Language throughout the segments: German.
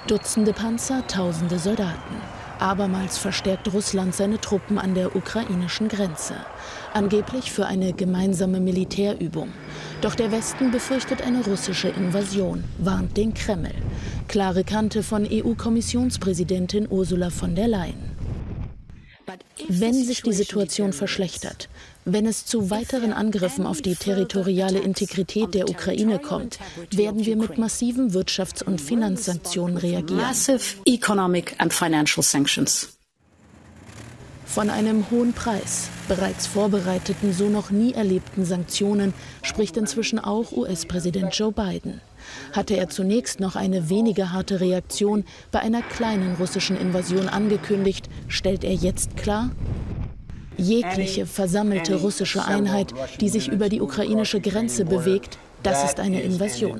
Dutzende Panzer, tausende Soldaten. Abermals verstärkt Russland seine Truppen an der ukrainischen Grenze. Angeblich für eine gemeinsame Militärübung. Doch der Westen befürchtet eine russische Invasion, warnt den Kreml. Klare Kante von EU-Kommissionspräsidentin Ursula von der Leyen. Wenn sich die Situation verschlechtert, wenn es zu weiteren Angriffen auf die territoriale Integrität der Ukraine kommt, werden wir mit massiven Wirtschafts- und Finanzsanktionen reagieren. Von einem hohen Preis, bereits vorbereiteten, so noch nie erlebten Sanktionen spricht inzwischen auch US-Präsident Joe Biden. Hatte er zunächst noch eine weniger harte Reaktion bei einer kleinen russischen Invasion angekündigt, stellt er jetzt klar: Jegliche versammelte russische Einheit, die sich über die ukrainische Grenze bewegt, das ist eine Invasion.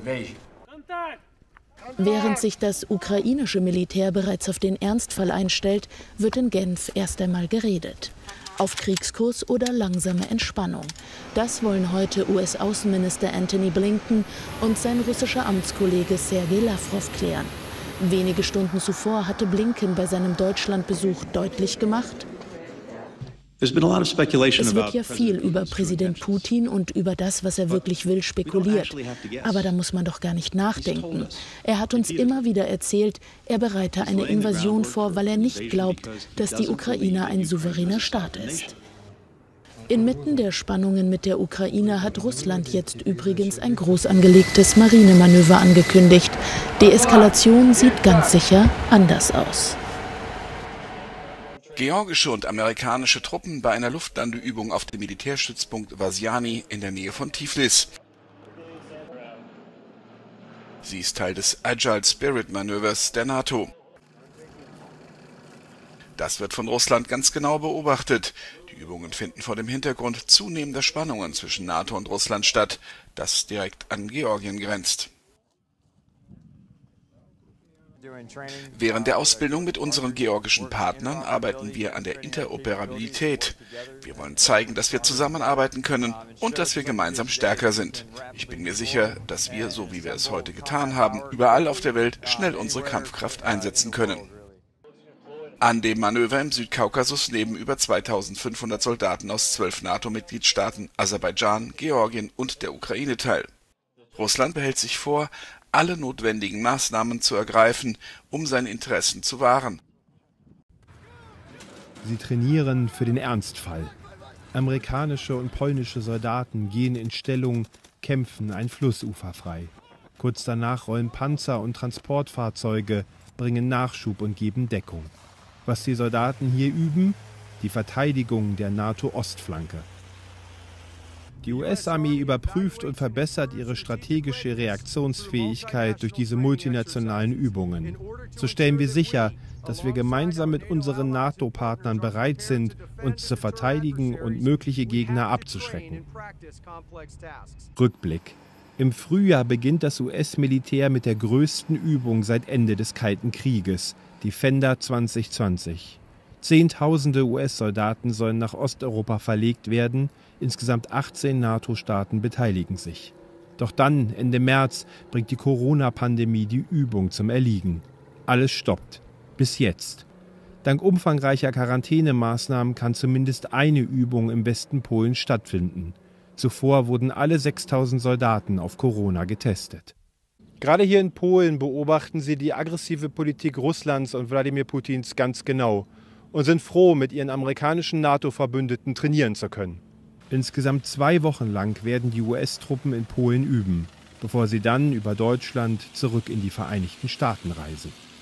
Während sich das ukrainische Militär bereits auf den Ernstfall einstellt, wird in Genf erst einmal geredet. Auf Kriegskurs oder langsame Entspannung. Das wollen heute US-Außenminister Antony Blinken und sein russischer Amtskollege Sergei Lavrov klären. Wenige Stunden zuvor hatte Blinken bei seinem Deutschlandbesuch deutlich gemacht: Es wird ja viel über Präsident Putin und über das, was er wirklich will, spekuliert. Aber da muss man doch gar nicht nachdenken. Er hat uns immer wieder erzählt, er bereite eine Invasion vor, weil er nicht glaubt, dass die Ukraine ein souveräner Staat ist. Inmitten der Spannungen mit der Ukraine hat Russland jetzt übrigens ein groß angelegtes Marinemanöver angekündigt. Deeskalation sieht ganz sicher anders aus. Georgische und amerikanische Truppen bei einer Luftlandeübung auf dem Militärstützpunkt Vasyani in der Nähe von Tiflis. Sie ist Teil des Agile Spirit Manövers der NATO. Das wird von Russland ganz genau beobachtet. Die Übungen finden vor dem Hintergrund zunehmender Spannungen zwischen NATO und Russland statt, das direkt an Georgien grenzt. Während der Ausbildung mit unseren georgischen Partnern arbeiten wir an der Interoperabilität. Wir wollen zeigen, dass wir zusammenarbeiten können und dass wir gemeinsam stärker sind. Ich bin mir sicher, dass wir, so wie wir es heute getan haben, überall auf der Welt schnell unsere Kampfkraft einsetzen können. An dem Manöver im Südkaukasus nehmen über 2500 Soldaten aus 12 NATO-Mitgliedstaaten, Aserbaidschan, Georgien und der Ukraine teil. Russland behält sich vor, alle notwendigen Maßnahmen zu ergreifen, um seine Interessen zu wahren. Sie trainieren für den Ernstfall. Amerikanische und polnische Soldaten gehen in Stellung, kämpfen ein Flussufer frei. Kurz danach rollen Panzer und Transportfahrzeuge, bringen Nachschub und geben Deckung. Was die Soldaten hier üben? Die Verteidigung der NATO-Ostflanke. Die US-Armee überprüft und verbessert ihre strategische Reaktionsfähigkeit durch diese multinationalen Übungen. So stellen wir sicher, dass wir gemeinsam mit unseren NATO-Partnern bereit sind, uns zu verteidigen und mögliche Gegner abzuschrecken. Rückblick. Im Frühjahr beginnt das US-Militär mit der größten Übung seit Ende des Kalten Krieges, Defender 2020. Zehntausende US-Soldaten sollen nach Osteuropa verlegt werden. Insgesamt 18 NATO-Staaten beteiligen sich. Doch dann, Ende März, bringt die Corona-Pandemie die Übung zum Erliegen. Alles stoppt. Bis jetzt. Dank umfangreicher Quarantänemaßnahmen kann zumindest eine Übung im Westen Polens stattfinden. Zuvor wurden alle 6000 Soldaten auf Corona getestet. Gerade hier in Polen beobachten Sie die aggressive Politik Russlands und Wladimir Putins ganz genau und sind froh, mit ihren amerikanischen NATO-Verbündeten trainieren zu können. Insgesamt 2 Wochen lang werden die US-Truppen in Polen üben, bevor sie dann über Deutschland zurück in die Vereinigten Staaten reisen.